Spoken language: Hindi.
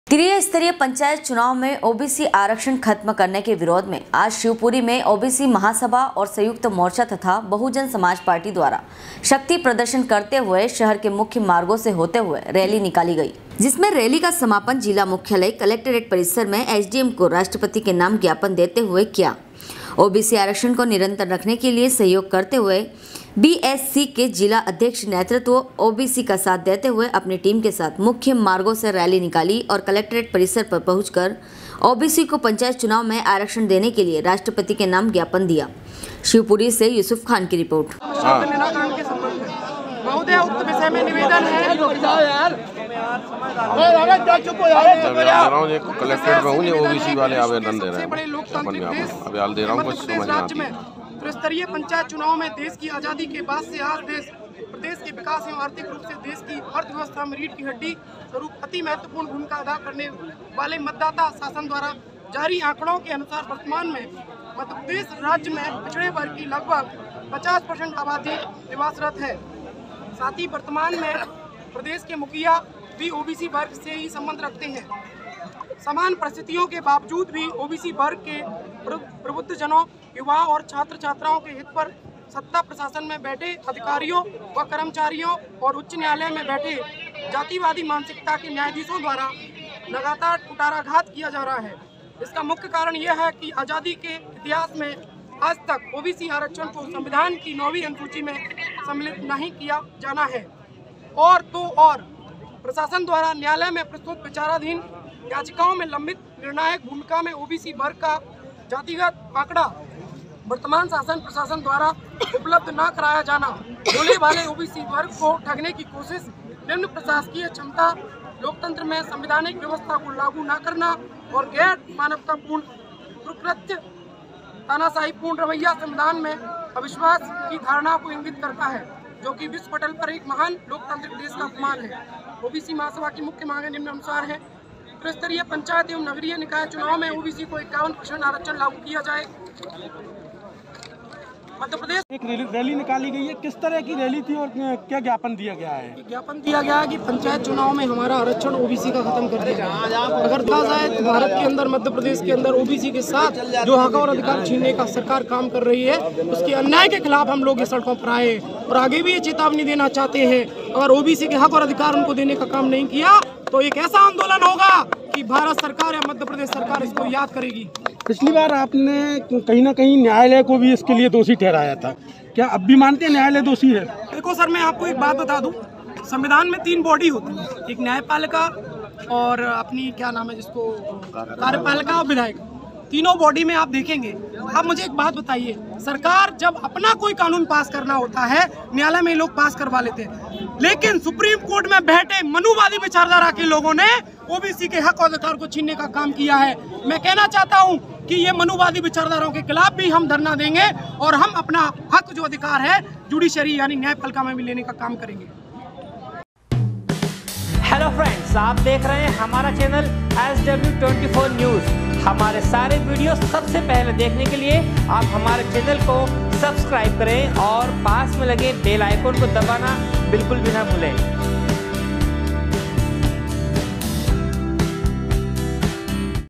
त्रिस्तरीय पंचायत चुनाव में ओबीसी आरक्षण खत्म करने के विरोध में आज शिवपुरी में ओबीसी महासभा और संयुक्त मोर्चा तथा बहुजन समाज पार्टी द्वारा शक्ति प्रदर्शन करते हुए शहर के मुख्य मार्गों से होते हुए रैली निकाली गई, जिसमें रैली का समापन जिला मुख्यालय कलेक्ट्रेट परिसर में एसडीएम को राष्ट्रपति के नाम ज्ञापन देते हुए किया। ओबीसी आरक्षण को निरंतर रखने के लिए सहयोग करते हुए बीएससी के जिला अध्यक्ष नेतृत्व ओबीसी का साथ देते हुए अपनी टीम के साथ मुख्य मार्गों से रैली निकाली और कलेक्ट्रेट परिसर पर पहुंचकर ओबीसी को पंचायत चुनाव में आरक्षण देने के लिए राष्ट्रपति के नाम ज्ञापन दिया। शिवपुरी से यूसुफ खान की रिपोर्ट। महोदय, उक्त विषय में निवेदन है। कलेक्ट्रेट में हूँ, ओबीसी वाले आवेदन दे रहे हैं, अभी दे रहा हूँ, कुछ समझ नहीं आती। त्रिस्तरीय पंचायत चुनाव में देश की आज़ादी के बाद से आज प्रदेश के विकास एवं आर्थिक रूप से देश की अर्थव्यवस्था में रीढ़ की हड्डी स्वरूप अति महत्वपूर्ण भूमिका अदा करने वाले मतदाता शासन द्वारा जारी आंकड़ों के अनुसार वर्तमान में मध्य प्रदेश राज्य में पिछड़े वर्ग की लगभग 50% आबादी निवासरत है। साथ ही वर्तमान में प्रदेश के मुखिया भी ओबीसी वर्ग से ही संबंध रखते हैं। समान परिस्थितियों के बावजूद भी ओबीसी वर्ग के प्रबुद्धजनों, युवाओं और छात्र छात्राओं के हित पर सत्ता प्रशासन में बैठे अधिकारियों व कर्मचारियों और उच्च न्यायालय में बैठे जातिवादी मानसिकता के न्यायाधीशों द्वारा लगातार कुठाराघात किया जा रहा है। इसका मुख्य कारण यह है कि आज़ादी के इतिहास में आज तक ओबीसी आरक्षण को संविधान की 9वीं अनुसूची में सम्मिलित नहीं किया जाना है और प्रशासन द्वारा न्यायालय में प्रस्तुत विचाराधीन याचिकाओं में लंबित निर्णायक भूमिका में ओबीसी वर्ग का जातिगत आंकड़ा वर्तमान शासन प्रशासन द्वारा उपलब्ध न कराया जाना, बोले वाले ओबीसी वर्ग को ठगने की कोशिश, निम्न प्रशासकीय क्षमता, लोकतंत्र में संवैधानिक व्यवस्था को लागू न करना और गैर मानवतापूर्ण कुकृत्य तानाशाहीपूर्ण रवैया संविधान में अविश्वास की धारणा को इंगित करता है, जो कि विश्व पटल पर एक महान लोकतांत्रिक देश का अपमान है। ओबीसी महासभा की मुख्य मांगे निम्नानुसार है। त्रिस्तरीय पंचायत एवं नगरीय निकाय चुनाव में ओबीसी को 51% आरक्षण लागू किया जाए। मध्य प्रदेश एक रैली निकाली गई है, किस तरह की रैली थी और क्या ज्ञापन दिया गया है? ज्ञापन दिया गया है कि पंचायत चुनाव में हमारा आरक्षण ओबीसी का खत्म कर दिया जाए। अगर देखा जाए तो भारत के अंदर, मध्य प्रदेश के अंदर ओबीसी के साथ जो हक और अधिकार छीनने का सरकार काम कर रही है, उसके अन्याय के खिलाफ हम लोग ये सड़कों पर आए और आगे भी ये चेतावनी देना चाहते हैं। अगर ओबीसी के हक और अधिकार उनको देने का काम नहीं किया तो एक ऐसा आंदोलन होगा कि भारत सरकार या मध्य प्रदेश सरकार इसको याद करेगी। पिछली बार आपने कहीं ना कहीं न्यायालय को भी इसके लिए दोषी ठहराया था, क्या अब भी मानते हैं न्यायालय दोषी है? देखो सर, मैं आपको एक बात बता दूं, संविधान में 3 बॉडी होती है, एक न्यायपालिका और अपनी क्या नाम है जिसको कार्यपालिका और विधायक। तीनों बॉडी में आप देखेंगे। आप मुझे एक बात बताइए, सरकार जब अपना कोई कानून पास करना होता है न्यायालय में लोग पास करवा लेते हैं, लेकिन सुप्रीम कोर्ट में बैठे मनुवादी विचारधारा के लोगों ने ओबीसी के हक और अधिकार को छीनने का काम किया है। मैं कहना चाहता हूं कि ये मनुवादी विचारधाराओं के खिलाफ भी हम धरना देंगे और हम अपना हक जो अधिकार है जुडिशरी यानी न्यायपालिका में भी लेने का काम करेंगे। हेलो फ्रेंड्स, आप देख रहे हैं हमारा चैनल SW24 न्यूज। हमारे सारे वीडियो सबसे पहले देखने के लिए आप हमारे चैनल को सब्सक्राइब करें और पास में लगे बेल आइकन को दबाना बिल्कुल भी ना भूलें।